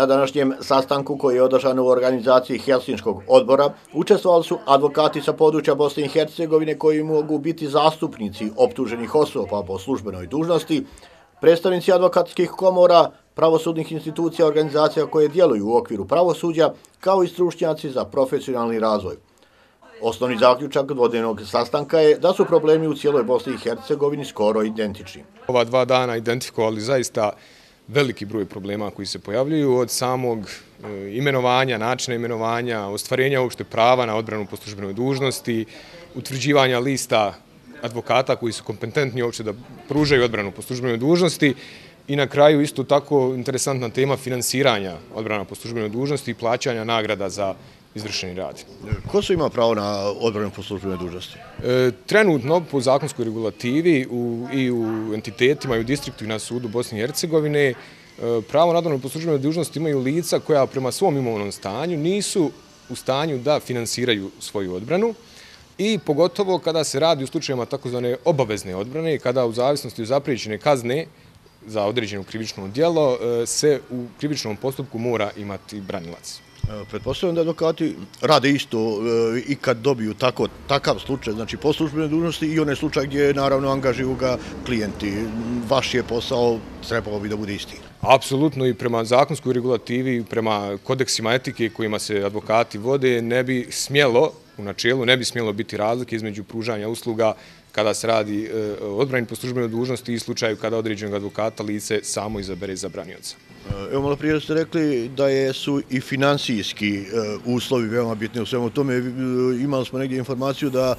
Na današnjem sastanku koji je održan u organizaciji Helsinškog odbora učestvovali su advokati sa područja Bosne i Hercegovine koji mogu biti zastupnici optuženih osoba po službenoj dužnosti, predstavnici advokatskih komora, pravosudnih institucija, organizacija koje djeluju u okviru pravosuđa, kao i stručnjaci za profesionalni razvoj. Osnovni zaključak dvodnevnog sastanka je da su problemi u cijeloj Bosni i Hercegovini skoro identični. Ova 2 dana identifikovali zaista veliki broj problema koji se pojavljuju od samog imenovanja, načina imenovanja, ostvarenja uopšte prava na odbranu po službenoj dužnosti, utvrđivanja lista advokata koji su kompetentni uopšte da pružaju odbranu po službenoj dužnosti i na kraju isto tako interesantna tema finansiranja odbrana po službenoj dužnosti i plaćanja nagrada za izvršeni rad. Ko su ima pravo na odbranu po službenoj dužnosti? Trenutno po zakonskoj regulativi i u entitetima i u distriktu i na sudu Bosne i Hercegovine pravo na odbranu po službenoj dužnosti imaju lica koja prema svom imovnom stanju nisu u stanju da finansiraju svoju odbranu i pogotovo kada se radi u slučajevima takozvane obavezne odbrane, kada u zavisnosti od zapriječene kazne za određeno krivično djelo se u krivičnom postupku mora imati branilac. Pretpostavljam da advokati rade isto i kad dobiju takav slučaj, znači po službenoj dužnosti i onaj slučaj gdje naravno angažuju ga klijenti. Vaš je posao, trebalo bi da bude isti. Apsolutno i prema zakonskoj regulativi, prema kodeksima etike kojima se advokati vode, ne bi smjelo, u načelu, ne bi smjelo biti razlike između pružanja usluga kada se radi o odbrani po službenoj dužnosti i slučaju kada određenog advokata lice samo izabere za branioca. Evo, malo prije ste rekli da su i finansijski uslovi veoma bitni u svemu tome. Imali smo negdje informaciju da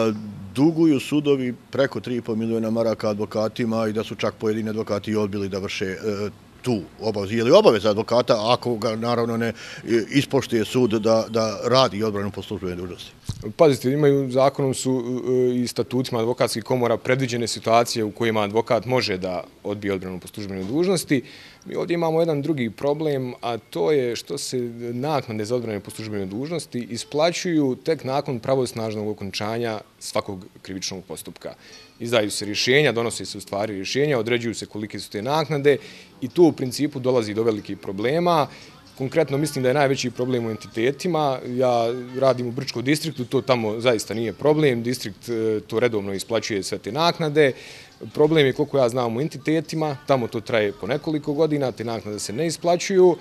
duguju sudovi preko 3,5 milijuna maraka advokatima i da su čak pojedini advokati odbili da vrše tu obavezu. Je li obaveza advokata, ako ga naravno ne ispoštuje sud, da radi odbranu po službenoj dužnosti? Pazite, zakonom su i statutima advokatskih komora predviđene situacije u kojima advokat može da odbije odbranu po službenoj dužnosti. Mi ovdje imamo jedan drugi problem, a to je što se naknade za odbranu po službenoj dužnosti isplaćuju tek nakon pravosnažnog okončanja svakog krivičnog postupka. Izdaju se rješenja, donose se u stvari rješenja, određuju se kolike su te naknade i tu u principu dolazi do velikih problema. Konkretno mislim da je najveći problem u entitetima. Ja radim u Brčkom distriktu, to tamo zaista nije problem. Distrikt to redovno isplaćuje sve te naknade. Problem je, koliko ja znam, u entitetima. Tamo to traje po nekoliko godina, te naknade se ne isplaćuju.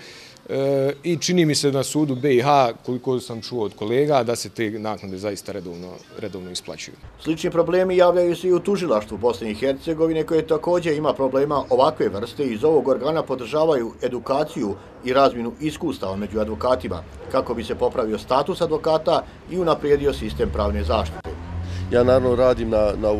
I čini mi se na sudu BiH, koliko sam čuo od kolega, da se te naknade zaista redovno isplaćuju. Slični problemi javljaju se i u tužilaštvu Bosne i Hercegovine, koje također ima problema ovakve vrste i iz ovog organa podržavaju edukaciju i razmjenu iskustava među advokatima, kako bi se popravio status advokata i unaprijedio sistem pravne zaštite. Ja naravno radim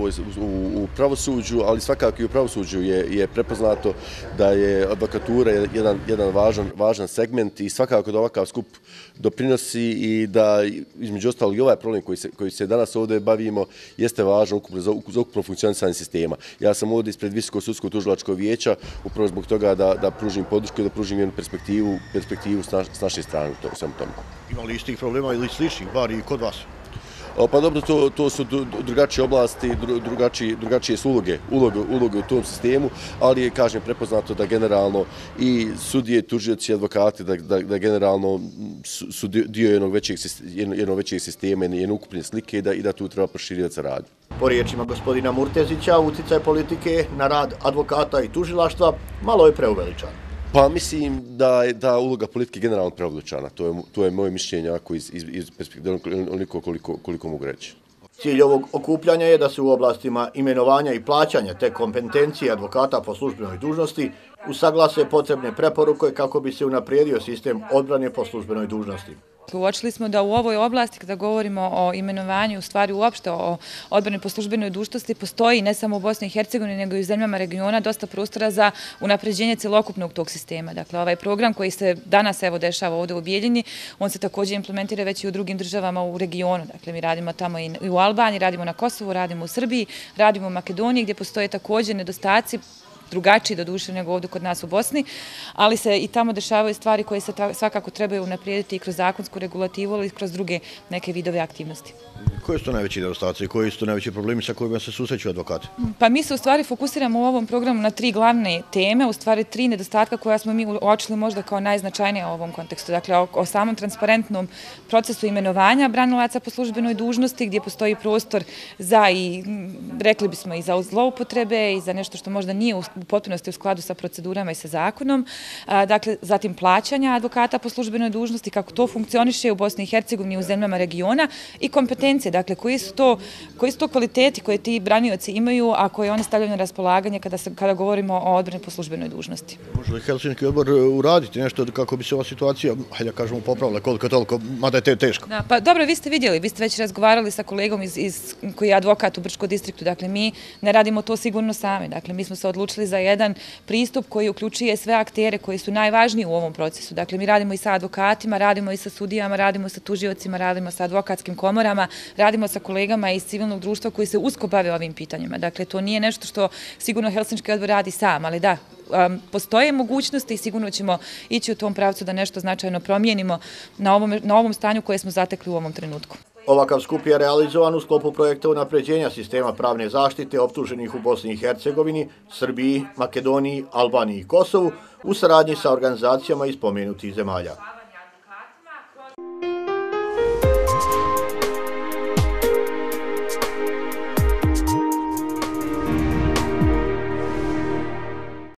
u pravosuđu, ali svakako i u pravosuđu je prepoznato da je advokatura jedan važan segment i svakako da ovakav skup doprinosi i da između ostalog i ovaj problem koji se danas ovdje bavimo jeste važan za ukupno funkcionisanje sistema. Ja sam ovdje ispred Visokog sudskog tužilačkog vijeća upravo zbog toga da pružim podršku i da pružim jednu perspektivu s naše strane u svemu tome. Ima li istih problema ili sličnih, bar i kod vas? Pa dobro, to su drugačije oblasti, drugačije su uloge u tom sistemu, ali je, kažem, prepoznato da generalno i sudije, tužioci i advokati da generalno su dio jednog većeg sistema, jedne ukupne slike i da tu treba proširiti saradnju. Po riječima gospodina Murtezića, uticaj politike na rad advokata i tužilaštva malo je preuveličan. Pa mislim da je uloga politike generalno preuveličana. To je moje mišljenje iz perspektive onoliko koliko mogu reći. Cilj ovog okupljanja je da se u oblastima imenovanja i plaćanja te kompetencije advokata po službenoj dužnosti usaglase potrebne preporuke kako bi se unaprijedio sistem odbrane po službenoj dužnosti. Uočili smo da u ovoj oblasti, kada govorimo o imenovanju, u stvari uopšte o odbrani po službenoj dužnosti, postoji ne samo u Bosni i Hercegovini, nego i u zemljama regiona dosta prostora za unapređenje celokupnog tog sistema. Dakle, ovaj program koji se danas dešava ovdje u Bijeljini, on se također implementira već i u drugim državama u regionu. Dakle, mi radimo tamo i u Albaniji, radimo na Kosovu, radimo u Srbiji, radimo u Makedoniji, gdje postoje također nedostaci drugačiji doduše nego ovdje kod nas u Bosni, ali se i tamo dešavaju stvari koje se svakako trebaju unaprijediti i kroz zakonsku regulativu ili kroz druge neke vidove aktivnosti. Koji su to najveći nedostaci i koji su to najveći problemi sa kojima se susreću advokati? Pa mi se u stvari fokusiramo u ovom programu na 3 glavne teme, u stvari 3 nedostatka koja smo mi uočili možda kao najznačajnije u ovom kontekstu. Dakle, o samom transparentnom procesu imenovanja branilaca po službenoj dužnosti, gdje postoji prostor za i, rekli bismo, i za zloupotrebe i za nešto što možda nije u potpunosti u skladu sa procedurama i sa zakonom. Dakle, zatim plaćanja advokata po službenoj dužnosti, kako to funkcioniše u Bosni i Hercegovini i u zemljama regiona i kompetencije. Dakle, koji su to kvaliteti koje ti branioci imaju, a koje oni stavljaju na raspolaganje kada govorimo o odbrani po službenoj dužnosti. Može li Helsinški odbor uraditi nešto kako bi se ova situacija, hajde da kažemo, popravila koliko toliko, mada je teško? Pa dobro, vi ste vidjeli, vi ste već razgovarali sa kolegom koji je advokat u Brčkom distriktu. Dakle, mi ne radimo to sigurno sami. Dakle, mi smo se odlučili za jedan pristup koji uključuje sve aktere koji su najvažniji u ovom procesu. Dakle, mi radimo i sa advokatima, radimo i sa sudijama, radimo sa tužiocima, radimo sa advokatskim komorama, radimo sa kolegama iz civilnog društva koji se usko bave ovim pitanjima. Dakle, to nije nešto što sigurno Helsinški odbor radi sam, ali da, postoje mogućnosti i sigurno ćemo ići u tom pravcu da nešto značajno promijenimo na ovom stanju koje smo zatekli u ovom trenutku. Ovakav skup je realizovan u sklopu projekta unapređenja sistema pravne zaštite optuženih u Bosni i Hercegovini, Srbiji, Makedoniji, Albaniji i Kosovu u saradnji sa organizacijama iz pomenutih zemalja.